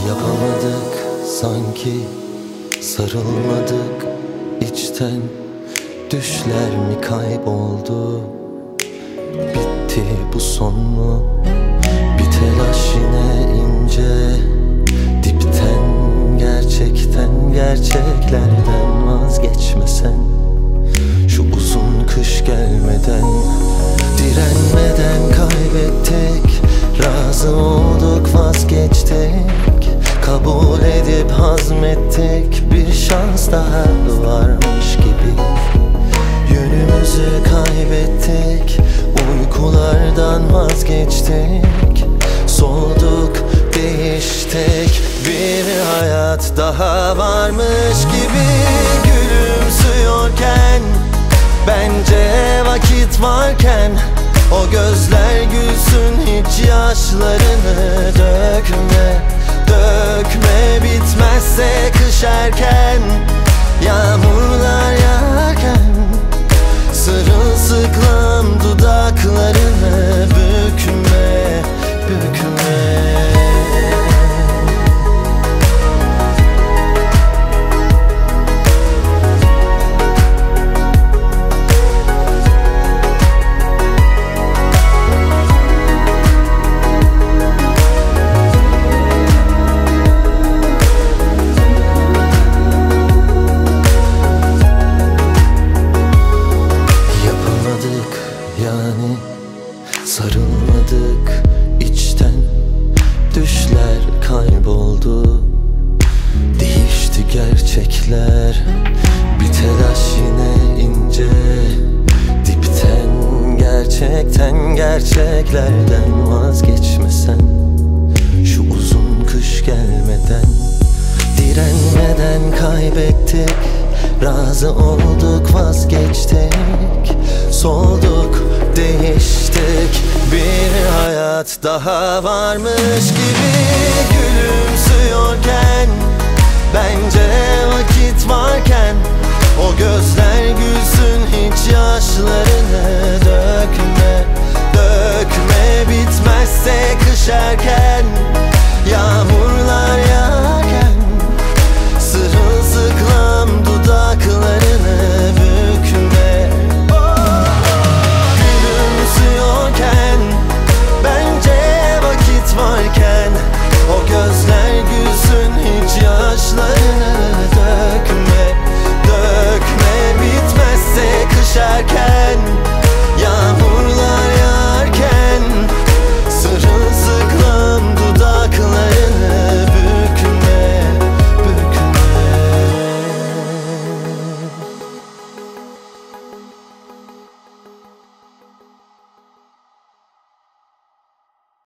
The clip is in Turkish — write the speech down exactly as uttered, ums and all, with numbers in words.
Yapamadık sanki, sarılmadık içten. Düşler mi kayboldu, bitti bu son mu? Bir telaş yine ince, dipten gerçekten, gerçeklerden vazgeçmesen. Şu uzun kış gelmeden, direnmeden kaybettik. Razı olduk, vazgeçtik. Kabul edip hazmettik. Bir şans daha varmış gibi. Yönümüzü kaybettik. Uykulardan vazgeçtik. Soğuduk, değiştik. Bir hayat daha varmış gibi. Gülümsüyorken, bence vakit varken, o gözler gülsün, hiç yaşlarını dökme. Dökme, bitmezse kış erken, yağmurlar yağarken, sırılsıklam dudaklarını bükme, bükme. Yani sarılmadık içten. Düşler kayboldu, değişti gerçekler. Bir telaş yine ince, dipten gerçekten, gerçeklerden vazgeçmesen. Şu uzun kış gelmeden, direnmeden kaybettik. Razı olduk, vazgeçtik. Soğuduk, değiştik. Bir hayat daha varmış gibi. Gülümsüyorken, bence vakit varken, o gözler gülsün, hiç yaşlarını dökme. Dökme, bitmez